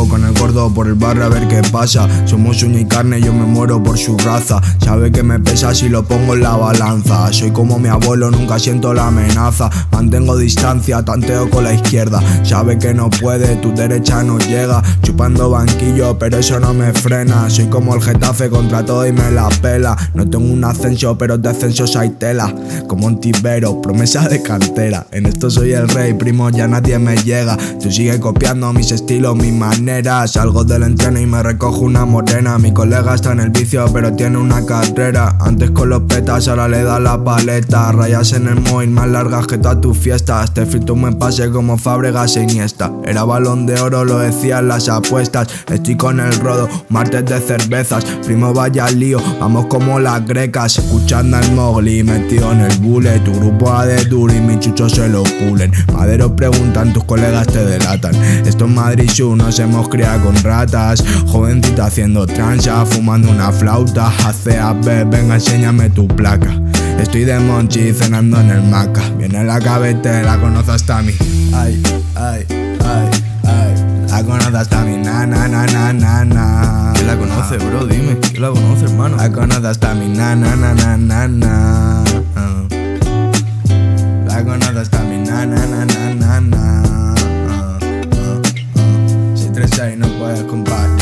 salgo con el gordo por el barrio a ver qué pasa. Somos uña y carne, yo me muero por su raza. Sabe que me pesa si lo pongo en la balanza. Soy como mi abuelo, nunca siento la amenaza. Mantengo distancia, tanteo con la izquierda. Sabe que no puede, tu derecha no llega. Chupando banquillo, pero eso no me frena. Soy como el Getafe, contra todo y me la pela. No tengo un ascenso, pero de ascensos hay tela. Como un tibero, promesa de cantera. En esto soy el rey, primo, ya nadie me llega. Tú sigue copiando mis estilos, mis maneras. Salgo del entreno y me recojo una morena. Mi colega está en el vicio, pero tiene una carrera. Antes con los petas, ahora le da la paleta. Rayas en el móvil más largas que todas tus fiestas. Te filtro un buen pase como Fábregas e Iniesta. Era balón de oro, lo decían las apuestas. Estoy con el rodo, martes de cervezas. Primo, vaya lío, vamos como las grecas. Escuchando al Mowgli, metido en el bullet. Tu grupo a de duro y mis chuchos se lo pulen. Maderos preguntan, tus colegas te delatan. Esto es Madrid Sur, nos hemos criado con ratas. Jovencita haciendo trancha, fumando una flauta. Hace AB, venga enséñame tu placa. Estoy de Monchi cenando en el Maca. Viene la cabete, la conoce hasta mí. Ay, ay, ay, ay. La conoce hasta mí, na, na, na, na, na, na. ¿Quién la conoce, bro? Dime, ¿quién la conoce, hermano? La conoce hasta mí, na, na, na, na, na, na. La conoce hasta mí, na, na, na, na, na, na. 636 no puedes compartir.